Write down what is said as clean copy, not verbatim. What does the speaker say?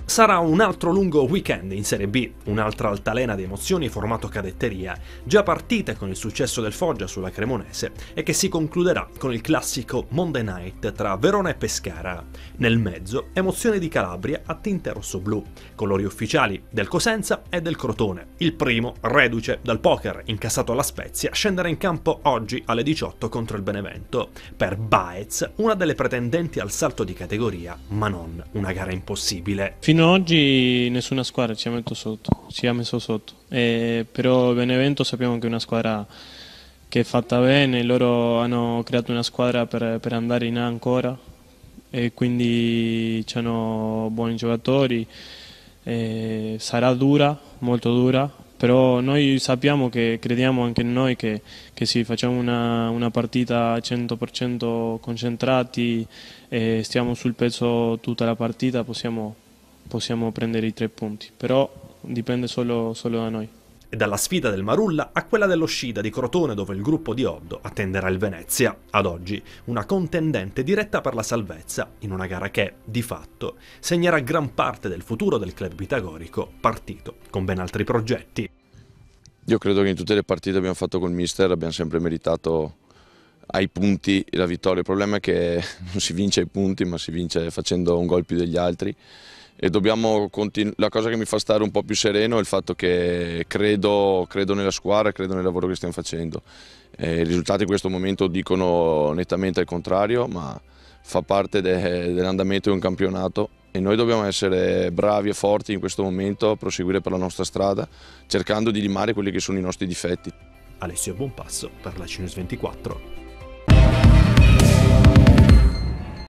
Sarà un altro lungo weekend in Serie B, un'altra altalena di emozioni formato cadetteria, già partite con il successo del Foggia sulla Cremonese e che si concluderà con il classico Monday Night tra Verona e Pescara. Nel mezzo, emozioni di Calabria a tinte rosso-blu, colori ufficiali del Cosenza e del Crotone. Il primo, reduce dal poker incassato alla Spezia, scenderà in campo oggi alle 18 contro il Benevento. Per Baez, una delle pretendenti al salto di categoria, ma non una gara impossibile. Fino ad oggi nessuna squadra ci ha messo sotto. Però Benevento sappiamo che è una squadra che è fatta bene, loro hanno creato una squadra per andare in A ancora e quindi hanno buoni giocatori. Sarà dura, molto dura, però noi sappiamo che crediamo anche in noi che se facciamo una partita 100% concentrati e stiamo sul pezzo tutta la partita possiamo prendere i 3 punti, però dipende solo da noi. E dalla sfida del Marulla a quella dell'Oscida di Crotone, dove il gruppo di Oddo attenderà il Venezia. Ad oggi una contendente diretta per la salvezza, in una gara che, di fatto, segnerà gran parte del futuro del club pitagorico, partito con ben altri progetti. Io credo che in tutte le partite che abbiamo fatto col mister abbiamo sempre meritato ai punti la vittoria. Il problema è che non si vince ai punti, ma si vince facendo un gol più degli altri. E la cosa che mi fa stare un po' più sereno è il fatto che credo nella squadra, credo nel lavoro che stiamo facendo. I risultati in questo momento dicono nettamente il contrario, ma fa parte dell'andamento di un campionato e noi dobbiamo essere bravi e forti in questo momento, proseguire per la nostra strada, cercando di limare quelli che sono i nostri difetti. Alessio Buonpasso per la CNews 24.